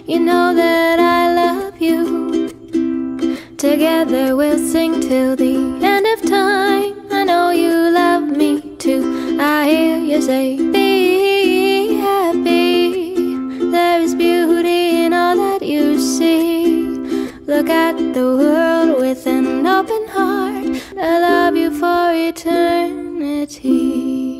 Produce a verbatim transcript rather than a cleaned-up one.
You know that I love you. Together we'll sing till the end of time. I know you love me too. I hear you say, be happy. There is beauty in all that you see. Look at the world with an open heart. I love you for eternity.